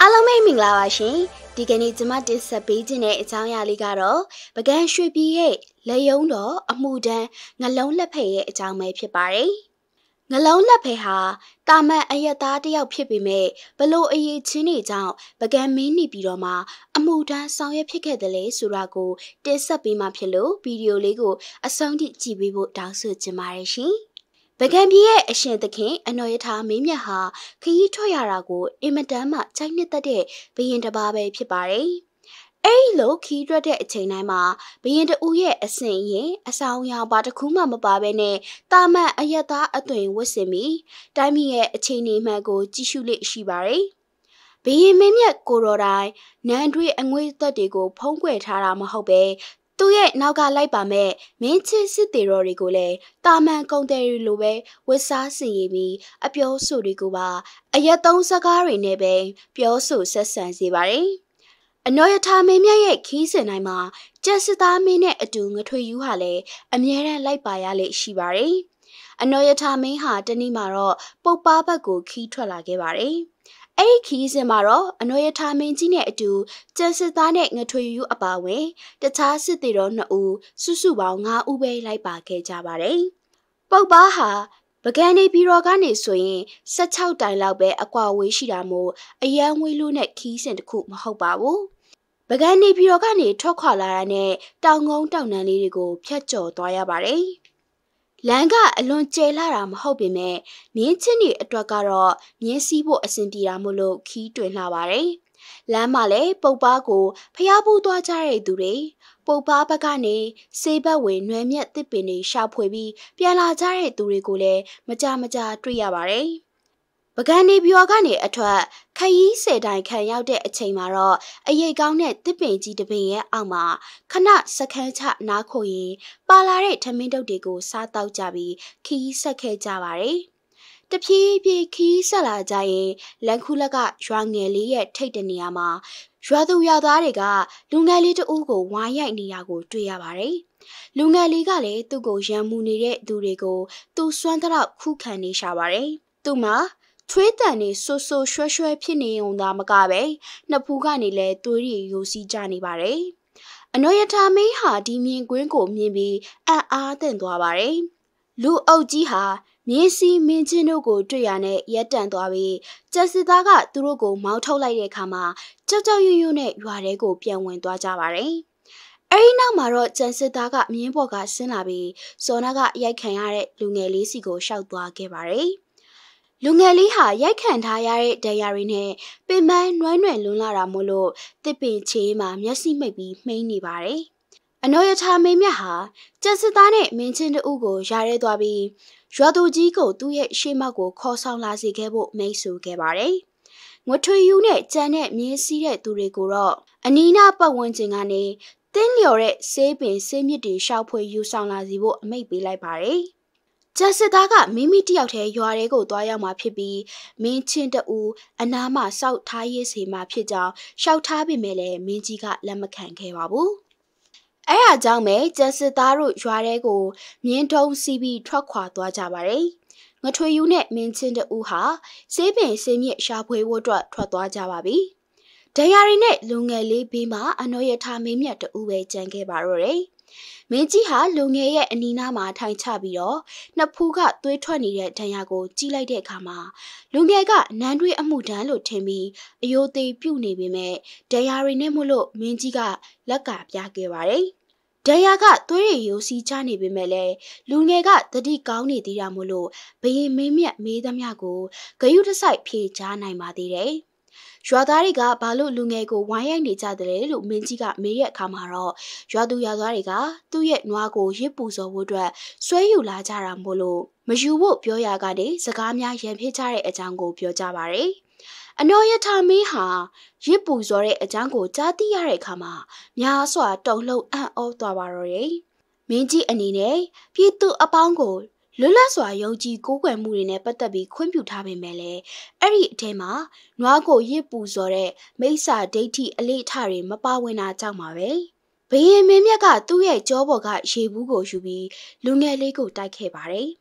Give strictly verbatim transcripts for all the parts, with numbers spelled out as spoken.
အားလုံးပဲမင်္ဂလာပါရှင်ဒီကနေ့ကျွန်မတင်ဆက်ပေးခြင်းတဲ့အကြောင်းအရာလေးကတော့ပကန်းရွှေပြည်ရဲ့လက်ယုံတော်အမှုတန်းငလုံးလက်ဖက်ရဲ့အကြောင်းပဲဖြစ်ပါတယ်ငလုံးလက်ဖက်ဟာတာမန်အယက်သားတစ်ယောက်ဖြစ်ပေမဲ့ဘလို့အရေးချင်းတွေကြောင့်ပကန်းမင်းနေပြီးတော့မှအမှုတန်းဆောင်ရွက်ဖြစ်ခဲ့တယ်လေဆိုတာကိုတင်ဆက်ပေးမှဖြစ်လို့ဗီဒီယိုလေးကိုအဆုံးထိကြည့်ပေးဖို့တောင်းဆိုချင်ပါတယ်ရှင်ပကံပြည်ရဲ့အရှင်သခင်အနော်ရထားမင်းမြတ်ဟာခရီးထွက်ရတာကိုအင်မတန်မှကြိုက်နှစ်သက်တဲ့ဘုရင်တစ်ပါးပဲဖြစ်ပါတယ်။အဲဒီလိုခရီးထွက်တဲ့အချိန်တိုင်းမှာဘုရင်တဦးရဲ့အဆင့်ရင်အဆောင်အရာပါတစ်ခုမှမပါဘဲနဲ့တာမန်အယက်သားအသွင်ဝတ်ဆင်ပြီးတိုင်းပြည်ရဲ့အခြေအနေမှန်ကိုကြည့်ရှုလေ့ရှိပါတယ်။ဘုရင်မင်းမြတ်ကိုတော်တိုင်နန်းတွေအငွေသက်တွေကိုဖုံးကွယ်ထားတာမဟုတ်ပဲသူ့ရဲ့နောက်ကလိုက်ပါမဲ့မင်းချစ်စစ်တေတော်တွေကိုလည်းတာမန်ကုံတယ်ရီလိုပဲဝတ်စားစီရပြီးအပြောဆိုတွေကိုပါအရက်သုံးစကားတွေနဲ့ပဲပြောဆိုဆက်ဆံစေပါတယ်။အနော်ရထားမင်းမြတ်ရဲ့ခီးစင်တိုင်းမှာကျက်စစ်သားမင်းနဲ့အတူငထွေယူဟာလည်းအမြဲတမ်းလိုက်ပါရလေရှိပါတယ်။အနော်ရထားမင်းဟာတနေ့မှာတော့ပုပ်ပါဘက်ကိုခီးထွက်လာခဲ့ပါတယ်။အဲ့ဒီခီးစဉ်မှာတော့အနော်ရထားမင်းကြီးနဲ့အတူကျန်စစ်သားနဲ့ငထွေယူအပါဝင်တခြားစစ်သည်တော်နှစ်ဦးစုစုပေါင်း၅ဦးပဲလိုက်ပါခဲ့ကြပါတယ်။ပုပ်ပါဟာပကံနေပြည်တော်ကနေဆိုရင်၁၆တိုင်လောက်ပဲအကွာဝေးရှိတာမို့အရန်ဝေးလို့နဲ့ခီးစဉ်တစ်ခုမဟုတ်ပါဘူး။ပကံနေပြည်တော်ကနေထွက်ခွာလာတာနဲ့တောင်ကုန်းတောင်တန်းလေးတွေကိုဖြတ်ကျော်သွားရပါတယ်။လမ်းကအလွန်ကျဲလာတာမဟုတ်ပေမဲ့မြင်းချင်းတွေအတွက်ကတော့မြင်းစည်းဖို့အဆင်ပြေတာမို့လို့ခီးတွင်လာပါတယ်။လမ်းမှာလည်းပုပ်ပါကိုဖျားပူးသွားကြတဲ့သူတွေပုပ်ပါဘက်ကနေစေဘက်ဝင်နွယ်မြက်တစ်ပင်တွေရှာဖွေပြီးပြန်လာကြတဲ့သူတွေကိုလည်းမကြမကြတွေ့ရပါတယ်။ပကံနေပြောကနေအထွက်ခရီးဆယ်တိုင်ခံရောက်တဲ့အချိန်မှာတော့အရိတ်ကောင်းတဲ့တစ်ပင်ကြီးတစ်ပင်ရဲ့အောက်မှာခဏစခန်းချနားခိုရင်ပါလာတဲ့ထမင်းတုပ်တွေကိုစားတောက်ကြပြီးခီးဆက်ခဲ့ကြပါတယ်။တဖြည်းဖြည်းခီးဆက်လာကြရင်လန်ခုလက်ကရွာငယ်လေးရဲ့ထိတ်တဲ့နေရာမှာရွာသူရွာသားတွေကလူငယ်လေးတဦးကိုဝိုင်းရိုက်နေတာကိုတွေ့ရပါတယ်။လူငယ်လေးကလည်းသူ့ကိုရံမှုနေတဲ့သူတွေကိုသူ့စွမ်းတော့ခုခံနေရှာပါတယ်။သူ့မှာချွေးတန်နေဆူဆူရွှဲရွှဲဖြစ်နေုံသာမကပဲနှစ်ဖူးကနေလဲသွေးရီယိုစီးကြနေပါတယ်။အနော်ရထားမင်းဟာဒီမြင်ကွင်းကိုမြင်ပြီးအံ့အားသင့်သွားပါတယ်။လူအုပ်ကြီးဟာမြင်းစီမင်းချင်းတို့ကိုတွေ့ရနဲ့ရက်တန့်သွားပြီးကျက်စစ်သားကသူတို့ကိုမောင်းထုတ်လိုက်တဲ့အခါမှာကြောက်ကြောက်ရွံ့ရွံ့နဲ့ရွာထဲကိုပြန်ဝင်သွားကြပါတယ်။အဲဒီနောက်မှာတော့ကျန်စစ်သားကမြင်းပေါ်ကဆင်းလာပြီးစောနာကရိုက်ခံရတဲ့လူငယ်လေးစီကိုရှောက်သွားခဲ့ပါတယ်။လူငယ်လေးဟာရိုက်ခံထားရတဲ့ဒဏ်ရာတွေနဲ့ပင်ပန်းနွမ်းနွယ်လွန်းလာတာမို့လို့တစ်ပင်ချေးမှာမျက်စိမိတ်ပြီးမှိန်းနေပါတယ်။အနော်ရထားမင်းမြတ်ဟာကျက်စစ်သားနဲ့မင်းချင်းတို့ကိုယာရဲသွားပြီးရွာသူကြီးကိုသူ့ရဲ့ရှေ့မောက်ကိုခေါ်ဆောင်လာစေခဲ့ဖို့မိတ်ဆွေခဲ့ပါတယ်။ငွေထွေယူနဲ့ကြံတဲ့မြင်းစည်းတဲ့သူတွေကိုတော့အနီးနားပတ်ဝန်းကျင်ကနေတင်းလျော်တဲ့ဆေးပင်ဆေးမြစ်တွေရှောက်ဖွေယူဆောင်လာစီဖို့အမိန့်ပေးလိုက်ပါတယ်။ကျက်စစ်သားကမိမိတယောက်တည်းရွာထဲကိုသွားရောက်မှာဖြစ်ပြီးမင်းချင်းတူအနားမှာစောက်ထားရေးစီမှာဖြစ်ကြောင်းရှောက်ထားပေမဲ့လည်းမင်းကြီးကလက်မခံခဲ့ပါဘူး။အဲအားကြောင့်ပဲကျက်စစ်သားတို့ရွာထဲကိုမြင်းထုံးစီးပြီးထွက်ခွာသွားကြပါတယ်။ငထွေယူနဲ့မင်းချင်းတူဟာဆေးပင်ဆေးမြစ်ရှာဖွေဖို့အတွက်ထွက်သွားကြပါပြီ။ဒဏ်ရာတွေနဲ့လူငယ်လေးဘေးမှာအနော်ရထားမင်းမြတ်တူပဲကြံခဲ့ပါတော့တယ်။မင်းကြီးဟာလူငယ်ရဲ့အနီးနားမှာထိုင်ချပြီးတော့နှစ်ဖူးကသွေးထွက်နေတဲ့ဒဏ်ရာကိုကြည့်လိုက်တဲ့အခါမှာလူငယ်ကနန်းတွေးအမှုတန်းလို့ထင်ပြီးအယိုသေးပြုတ်နေပေမဲ့ဒဏ်ရာတွေနဲ့မို့လို့မင်းကြီးကလက်ကပြခဲ့ပါတယ်။ဒဏ်ရာကသွေးရည်ယိုစီးချနေပေမဲ့လည်းလူငယ်ကတတိကောင်းနေသေးတာမို့လို့ဘယင်မင်းမြတ်မေးသမျှကိုဂယုတစိုက်ဖြေချနိုင်ပါသေးတယ်။ရွာသားတွေကဘာလို့လူငယ်ကိုဝိုင်းရိုက်နေကြတယ်လို့မင်းကြီးကမေးတဲ့အခါမှာတော့ရွာသူရွာသားတွေကသူ့ရဲ့နွားကိုရစ်ပူစော်ဖို့အတွက်ဆွဲယူလာကြတာမို့လို့မယူဖို့ပြောရကနေစကားများရန်ဖြစ်ကြတဲ့အကြောင်းကိုပြောကြပါရယ်။အနော်ရထားမင်းဟာရစ်ပူစော်တဲ့အကြောင်းကိုကြားသိရတဲ့အခါမှာများစွာတုန်လှုပ်အံ့ဩသွားပါတော့တယ်။မင်းကြီးအနေနဲ့ပြည်သူအပေါင်းကိုလွတ်လပ်စွာယုံကြည်ကိုးကွယ်မှုတွေနဲ့ပတ်သက်ပြီးခွင့်ပြုထားပေမဲ့လည်းအဲ့ဒီအထဲမှာနွားကိုရစ်ပူစော်တဲ့မိစ္ဆာဒိဋ္ဌိအလေးထားတွေမပါဝင်တာကြောင့်ပါပဲဘယင်မင်းမြတ်ကသူ့ရဲ့ကြောပေါ်ကရေဘူးကိုယူပြီးလူငယ်လေးကိုတိုက်ခဲ့ပါတယ်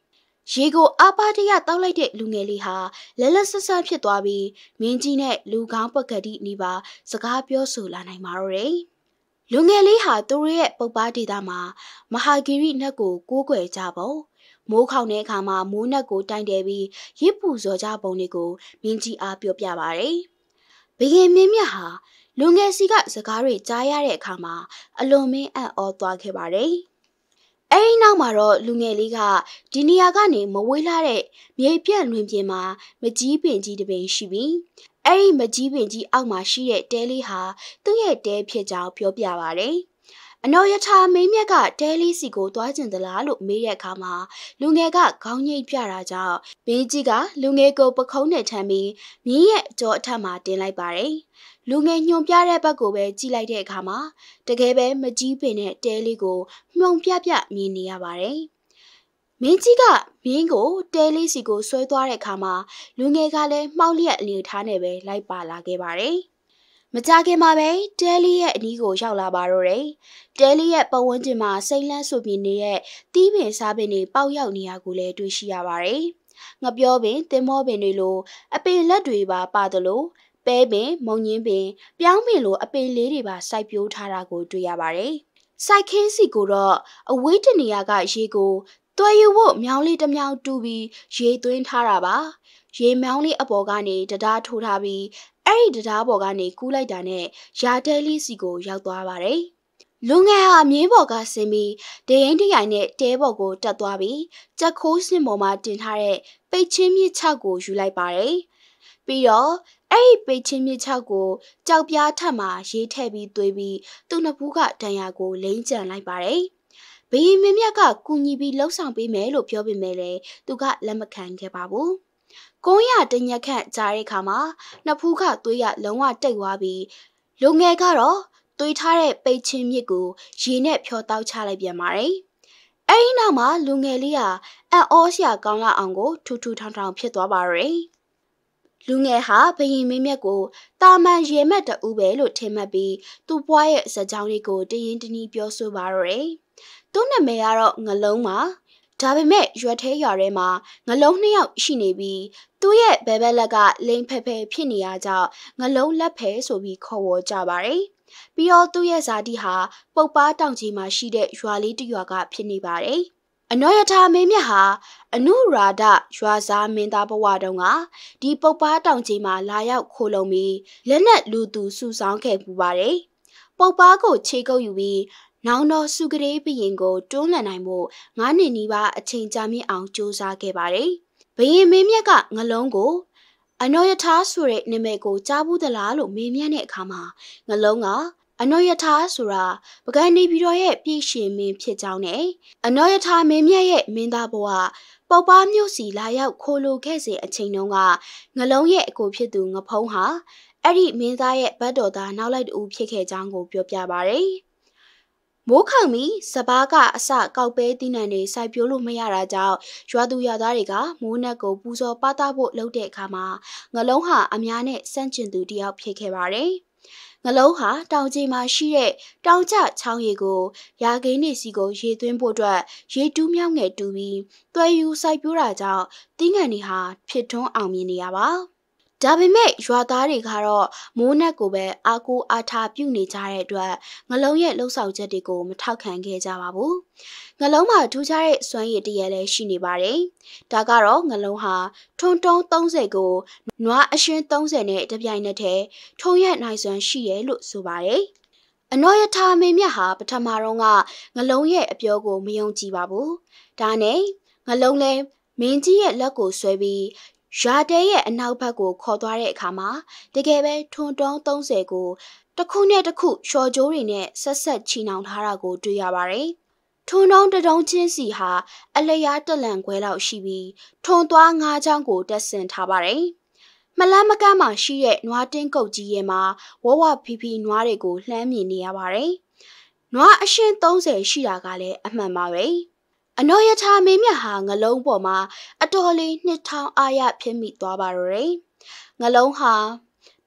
ရေကိုအားပါတရတောက်လိုက်တဲ့လူငယ်လေးဟာလဲလက်ဆဆဖြစ်သွားပြီးမင်းကြီးနဲ့လူကောင်းပကတိနီးပါစကားပြောဆိုလာနိုင်ပါတော့တယ်။လူငယ်လေးဟာသူတို့ရဲ့ပုပ္ပါဒေသမှာမဟာဂီရိနတ်ကိုကိုးကွယ်ကြပုံမိုးခေါင်တဲ့အခါမှာမိုးနတ်ကိုတိုင်တယ်ပြီးရစ်ပူဇော်ကြပုံတွေကိုမင်းကြီးအားပြောပြပါတယ်။ဘုရင်မင်းမြတ်ဟာလူငယ်စီကစကားတွေကြားရတဲ့အခါမှာအလွန်မင်းအံ့ဩသွားခဲ့ပါတယ်။အဲဒီနောက်မှာတော့လူငယ်လေးကဒီနေရာကနေမဝေးလာတဲ့မြေပြန့်လွင်ပြင်မှာမကြီးပင်ကြီးတစ်ပင်ရှိပြီးအဲဒီမကြီးပင်ကြီးအောက်မှာရှိတဲ့တဲလေးဟာသူ့ရဲ့တဲဖြစ်ကြောင်းပြောပြပါတယ်။အနော်ယထာမင်းမြတ်ကတဲလေးစီကိုတွားကျင်သလားလို့မေးတဲ့အခါမှာလူငယ်ကခေါင်းငိတ်ပြတာကြောင့်မင်းကြီးကလူငယ်ကိုပခုံးနဲ့ထမ်းပြီးမြင်းရဲ့ကြောအထက်မှာတင်လိုက်ပါတယ်။လူငယ်ညွန်ပြတဲ့ဘက်ကိုပဲကြည့်လိုက်တဲ့အခါမှာတကယ်ပဲမကြီးပင်တဲ့တဲလေးကိုမှုံပြပြမြင်နေရပါတယ်။မင်းကြီးကမင်းကိုတဲလေးစီကိုဆွဲသွားတဲ့အခါမှာလူငယ်ကလည်းမှောက်လျက်အနေထားနဲ့ပဲလိုက်ပါလာခဲ့ပါတယ်။မကြခင်မှာပဲတဲလီရဲ့အနီးကိုရောက်လာပါတော့တယ်။တဲလီရဲ့ပတ်ဝန်းကျင်မှာစိမ့်လန်းဆူပြင်းနေတဲ့တီးပင်စားပင်တွေပေါက်ရောက်နေရကိုလည်းတွေ့ရှိရပါတယ်။ငပြောပင်တင်မောပင်တွေလိုအပင်လက်တွေပါပါသလိုပဲပင်မုံညင်းပင်ပြောင်းပင်လိုအပင်လေးတွေပါစိုက်ပျိုးထားတာကိုတွေ့ရပါတယ်။စိုက်ခင်းစီကိုတော့အဝေးတနေရာကရေကိုတွဲယူဖို့မြောင်းလေးတစ်မြောင်းတူပြီးရေသွင်းထားတာပါ။ရေမြောင်းလေးအပေါ်ကနေတရားထိုးထားပြီးအဲ့ဒီတရားပေါ်ကနေကူးလိုက်တာနဲ့ရာတဲလေးစီကိုရောက်သွားပါတယ်။လူငယ်ဟာမြင်းပေါ်ကဆင်းပြီးတရင်တရိုင်နဲ့တဲပေါ်ကိုတက်သွားပြီးကြက်ခိုးစင်ပေါ်မှာတင်ထားတဲ့ပိတ်ချင်းမြစ်ချောက်ကိုယူလိုက်ပါတယ်။ပြီးတော့အဲ့ဒီပိတ်ချင်းမြစ်ချောက်ကိုကြောက်ပြားထက်မှာရေးထည့်ပြီးသွေးပြီးသူ့နှစ်ဖူးကတန်ရာကိုလိမ့်ကြံလိုက်ပါတယ်။ဘီမင်းမြတ်ကကူညီပြီးလှုပ်ဆောင်ပေးမယ်လို့ပြောပေမဲ့လည်းသူကလက်မခံခဲ့ပါဘူး။ကုန်းရတညက်ခန့်ကြားတဲ့အခါမှာနှစ်ဖူးကသွေးရလုံးဝတိတ်သွားပြီးလူငယ်ကတော့သွေးထားတဲ့ပိတ်ချင်းမြစ်ကိုရေနဲ့ဖြောတောက်ချလိုက်ပြန်ပါတယ်။အဲဒီနောက်မှာလူငယ်လေးဟာအံ့ဩစရာကောင်းလာအောင်ကိုထူထူထောင်ထောင်ဖြစ်သွားပါရဲ့။လူငယ်ဟာဘယင်မင်းမြတ်ကိုတာမန်ရေမက်တူပဲလို့ထင်မှတ်ပြီးသူ့ဘွားရဲ့စကြောင်းလေးကိုတရင်တနည်းပြောဆိုပါရဲ့။သူ့နာမည်ကတော့ငလုံးပါဒါပေမဲ့ရွက်သေးရွာထဲမှာငလုံးနှစ်ယောက်ရှိနေပြီးသူ့ရဲ့ဘဲဘက်လက်ကလိန်ဖဲဖဲဖြစ်နေရကြောင်းငလုံးလက်ဖဲဆိုပြီးခေါ်ဝေါ်ကြပါတယ်။ပြီးတော့သူ့ရဲ့ဇာတိဟာပုပ်ပါတောင်ကြီးမှာရှိတဲ့ရွာလေးတစ်ရွာကဖြစ်နေပါတယ်။အနောယထာမင်းမြတ်ဟာအနုရာဒရွာသားမင်းသားဘဝတုန်းကဒီပုပ်ပါတောင်ကြီးမှာလာရောက်ခိုလုံပြီးလက်နက်လူသူစုဆောင်းခဲ့ပူပါတယ်။ပုပ်ပါကိုခြေကုပ်ယူပြီးနောင်တော်စုကလေးဘရင်ကိုတွန်းလှန်နိုင်မှုငါးနှစ်နီးပါးအချိန်ကြာမြင့်အောင်ကြိုးစားခဲ့ပါတယ်။ဘရင်မင်းမြတ်ကငလုံးကိုအနောယထာဆိုတဲ့နာမည်ကိုကြားဘူးသလားလို့မေးမြန်းတဲ့အခါမှာငလုံးကအနောယထာဆိုတာပကံနေပြည်တော်ရဲ့ပြည်ရှင်မင်းဖြစ်ကြောင်းနဲ့အနောယထာမင်းမြတ်ရဲ့မင်းသားဘဝပုပ်ပါမြို့စီလာရောက်ခိုလိုခဲ့စဉ်အချိန်တုန်းကငလုံးရဲ့အကိုဖြစ်သူငဖုံးဟာအဲ့ဒီမင်းသားရဲ့ဘတ်တော်သားနောက်လိုက်တူဖြစ်ခဲ့ကြောင်းကိုပြောပြပါရယ်။မိုးခေါင်ပြီးစပားကအစကောက်ပဲတီးနှံတွေစိုက်ပျိုးလို့မရတာကြောင့်ရွာသူရွာသားတွေကမိုးနက်ကိုပူဇော်ပသဖို့လုပ်တဲ့အခါမှာငလုံးဟာအများနဲ့စန့်ကျင်သူတယောက်ဖြစ်ခဲ့ပါတယ်။ငလုံးဟာတောင်ကြီးမှာရှိတဲ့တောင်ကျချောင်းရီကိုရာဂိန်းနေစီကိုရေသွင်းဖို့အတွက်ရေတူးမြောက်ငယ်တူပြီးတွဲယူစိုက်ပျိုးတာကြောင့်တင်းငံတွေဟာဖြစ်ထွန်းအောင်မြင်နေရပါဒါပေမဲ့ရွာသားတွေကတော့မိုးနက်ကိုပဲအားကိုးအားထားပြုနေကြတဲ့အတွက်ငလုံးရဲ့လှုပ်ဆောင်ချက်တွေကိုမထောက်ခံခဲ့ကြပါဘူး။ငလုံးမှာထူးခြားတဲ့စွမ်းရည်တရလည်းရှိနေပါတယ်။ဒါကတော့ငလုံးဟာထွန်းတုံးသုံးဆယ်ကိုနွားအရှင်းသုံးဆယ်နဲ့တပြိုင်နက်တည်းထုံရက်နိုင်စွမ်းရှိတယ်လို့ဆိုပါတယ်။အနောယထာမင်းမြတ်ဟာပထမတော့ကငလုံးရဲ့အပြောကိုမယုံကြည်ပါဘူး။ဒါနဲ့ငလုံးလဲမင်းကြီးရဲ့လက်ကိုဆွဲပြီးရာတဲရဲ့အနောက်ဘက်ကိုခေါ်သွားတဲ့အခါမှာတကယ်ပဲထွန်းတုံးသုံးဆယ်ကိုတစ်ခုနဲ့တစ်ခုလျှော်ကြိုးတွေနဲ့ဆက်ဆက်ချီနှောင်ထားတာကိုတွေ့ရပါတယ်။ထွန်းတုံးတတုံးချင်းစီဟာအလျားတက်လန့်ခွဲလောက်ရှိပြီးထွန်းသွားငါးချောင်းကိုတက်ဆင်ထားပါတယ်။မလန်းမကမ်းမှာရှိတဲ့နွားတင်းကုတ်ကြီးရဲ့မှာဝဝဖီဖီနွားတွေကိုလှမ်းမြင်နေရပါတယ်။နွားအရှင်းသုံးဆယ်ရှိတာကလည်းအမှန်ပါပဲ။အနောယထာမင်းမြတ်ဟာငလုံးပေါ်မှာအတော်လေးနှစ်ထောင်အားရဖြစ်မိသွားပါတော့တယ်။ငလုံးဟာ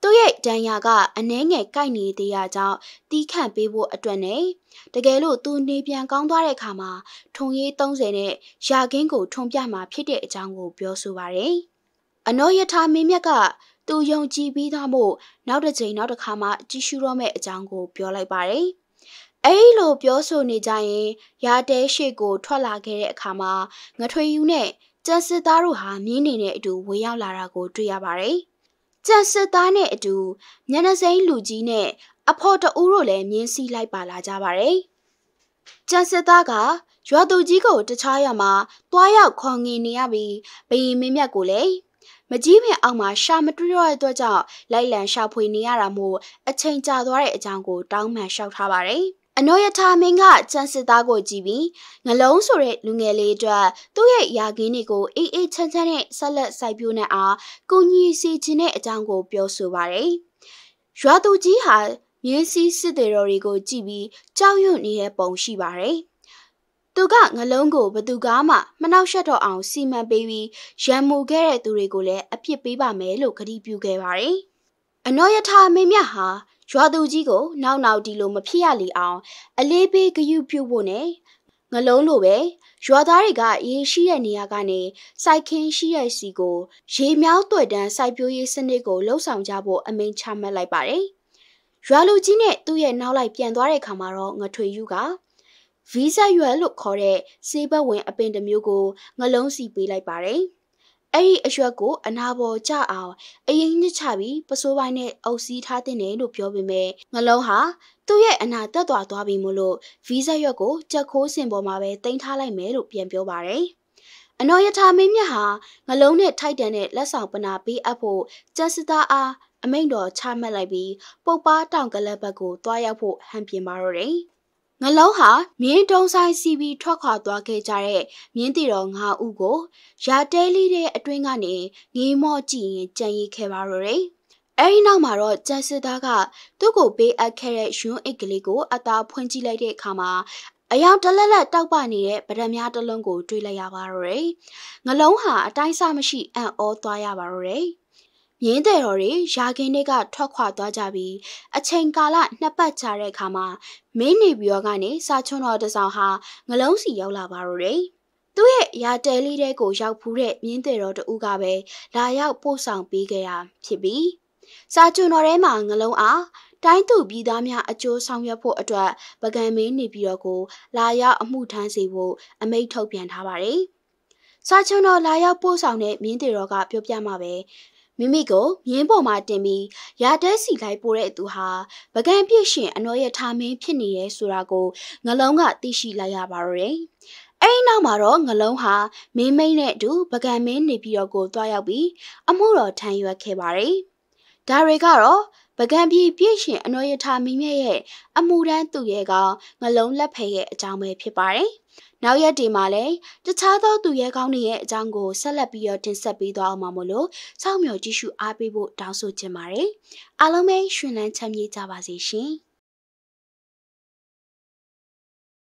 သူ့ရဲ့တန်ရာကအနှဲငယ်ကိုက်နေသေးတာကြောင့်တီးခန့်ပေးဖို့အတွက်နဲ့တကယ်လို့သူနေပြန်ကောင်းသွားတဲ့အခါမှာထုံရည်သုံးဆယ်နဲ့ရာခင်းကိုထွန်ပြမှာဖြစ်တဲ့အကြောင်းကိုပြောဆိုပါတယ်။အနောယထာမင်းမြတ်ကသူယုံကြည်ပြီးသားမို့နောက်တစ်ချိန်နောက်တစ်ခါမှကြည့်ရှုတော့မယ့်အကြောင်းကိုပြောလိုက်ပါတယ်။အဲဒီလိုပြောဆိုနေကြရင်ရာတဲရှိကိုထွက်လာခဲ့တဲ့အခါမှာငထွေယူနဲ့ကျန်စစ်သားတို့ဟာမြင်းနေတဲ့အတူဝင်ရောက်လာတာကိုတွေ့ရပါတယ်။ကျန်စစ်သားနဲ့အတူညနေစိမ့်လူကြီးနဲ့အဖော်တဦးတို့လည်းမြင်းစီးလိုက်ပါလာကြပါတယ်။ကျန်စစ်သားကရွာသူကြီးကိုတခြားရမှာတွားရောက်ခေါ်ငင်နေရပြီးဘယင်မင်းမြတ်ကိုလည်းမကြီးပင်အောက်မှာရှာမတွေ့ရတဲ့အတွက်ကြောင့်လိုက်လံရှာဖွေနေရတာမို့အချိန်ကြာသွားတဲ့အကြောင်းကိုတောင်းပန်လျှောက်ထားပါတယ်။အနောယထာမင်းကကျန်စစ်သားကိုကြည့်ပြီးငလုံးဆိုတဲ့လူငယ်လေးအတွက်သူ့ရဲ့ယာကင်းတွေကိုအေးအေးချမ်းချမ်းနဲ့ဆက်လက်စိုက်ပျိုးနေအောင်ကုညီစီခြင်းတဲ့အကြောင်းကိုပြောဆိုပါတယ်။ရွာသူကြီးဟာမြင်းစည်းစစ်သည်တော်တွေကိုကြည့်ပြီးကြောက်ရွံ့နေတဲ့ပုံရှိပါတယ်။သူကငလုံးကိုဘသူကမှမနှောက်ယှက်တော့အောင်စီမံပေးပြီးရန်မှုခဲ့တဲ့သူတွေကိုလည်းအပြစ်ပေးပါမယ်လို့ကတိပြုခဲ့ပါတယ်။အနောယထာမင်းမြတ်ဟာရွာသူကြီးကိုနောက်နောက်ဒီလိုမဖြစ်ရလေအောင်အလေးပေးဂရုပြုဖို့နဲ့ငလုံးလိုပဲရွာသားတွေကရေရှိတဲ့နေရာကနေစိုက်ခင်းရှိတဲ့စီကိုရေမြောင်းတွေ့တန်းစိုက်ပျိုးရေးစနစ်ကိုလှုပ်ဆောင်ကြဖို့အမိန့်ချမှတ်လိုက်ပါတယ်။ရွာလူကြီးနဲ့သူ့ရဲ့နောက်လိုက်ပြန်သွားတဲ့အခါမှာတော့ငထွေယူကဗီဇရွယ်လို့ခေါ်တဲ့စေဘက်ဝင်အပင်တစ်မျိုးကိုငလုံးစီပေးလိုက်ပါတယ်။အဲ့ဒီအရွက်ကိုအနာပေါ်ကျအောင်အရင်ညှစ်ချပြီးပစိုးပိုင်းနဲ့အုပ်စီးထားတဲ့တယ်လို့ပြောပေမဲ့ငလုံးဟာသူ့ရဲ့အနာတက်သွားသွားပြီမို့လို့ဗီဇရွက်ကိုကြက်ခိုးစင်ပေါ်မှာပဲတင်ထားလိုက်မယ်လို့ပြန်ပြောပါတယ်။အနောယထာမင်းမြတ်ဟာငလုံးနဲ့ထိုက်တန်တဲ့လက်ဆောင်ပနာပေးအပ်ဖို့ကျန်စစ်သားအားအမိန့်တော်ချမှတ်လိုက်ပြီးပုပ်ပါတောင်ကလပ်ဘက်ကိုတွားရောက်ဖို့ဟန်ပြင်ပါတော့တယ်။ငလုံးဟာမြင်းတုံးဆိုင်စီပြီးထွက်ခွာသွားခဲ့ကြတဲ့မြင်းတီတော်ငါးဦးကိုရာတဲလေးတဲ့အတွင်းကနေငေးမော့ကြည့်ရင်ကြံရီခဲ့ပါတော့တယ်။အဲဒီနောက်မှာတော့ကျန်စစ်သားကသူ့ကိုပေးအပ်ခဲ့တဲ့ရွှန်းအိတ်ကလေးကိုအသာဖွင့်ကြည့်လိုက်တဲ့အခါမှာအယောင်တလက်လက်တောက်ပနေတဲ့ဗဒံများတစ်လုံးကိုတွေ့လိုက်ရပါတော့တယ်။ငလုံးဟာအတိုင်းစားမရှိအံ့ဩသွားရပါတော့တယ်။မြင်းတဲ့တော်တွေရာခင်းတွေကထွက်ခွာသွားကြပြီးအချိန်ကာလနှစ်ပတ်ကြာတဲ့အခါမှာမင်းနေပြီးတော့ကနေစာချွန်းတော်တဆောင်ဟာငလုံးစီရောက်လာပါတော့တယ်။သူ့ရဲ့ရာတဲလေးတဲကိုရောက်ဖူးတဲ့မြင်းတဲ့တော်တူကပဲလာရောက်ပို့ဆောင်ပေးခဲ့တာဖြစ်ပြီးစာချွန်းတော်ထဲမှာငလုံးအားတိုင်းသူပြည်သားများအကျိုးဆောင်ရွက်ဖို့အတွက်ပကံမင်းနေပြီးတော့ကိုလာရောက်အမှုထမ်းစေဖို့အမိန့်ထုတ်ပြန်ထားပါတယ်။စာချွန်းတော်လာရောက်ပို့ဆောင်တဲ့မြင်းတဲ့တော်ကပြောပြမှာပဲမိမိကိုမြင်းပေါ်မှာတင်ပြီးရာတဲစီလိုက်ပို့တဲ့သူဟာပကံပြည့်ရှင်အနောယထာမင်းဖြစ်နေရဲဆိုတာကိုငလုံးကသိရှိလိုက်ရပါတော့တယ်။အဲဒီနောက်မှာတော့ငလုံးဟာမင်းမိန်နဲ့အတူပကံမင်းနေပြီးတော့ကိုတွားရောက်ပြီးအမှုတော်ထမ်းရွက်ခဲ့ပါတယ်။ဒါတွေကတော့ပကံပြည်ပြည့်ရှင်အနောယထာမင်းမြတ်ရဲ့အမှုတန်းသူရဲ့ကောင်ငလုံးလက်ဖဲရဲ့အကြောင်းပဲဖြစ်ပါတယ်။နောက်ရက်ဒီမှာလည်းတခြားသောသူရဲကောင်းတွေရဲ့အကြောင်းကိုဆက်လက်ပြီးတော့တင်ဆက်ပေးသွားအောင်ပါမို့လို့စောင့်မျှော်ကြည့်ရှုအားပေးဖို့တောင်းဆိုချင်ပါတယ်။အားလုံးပဲရှင်လန်းချမ်းမြေ့ကြပါစေရှင်။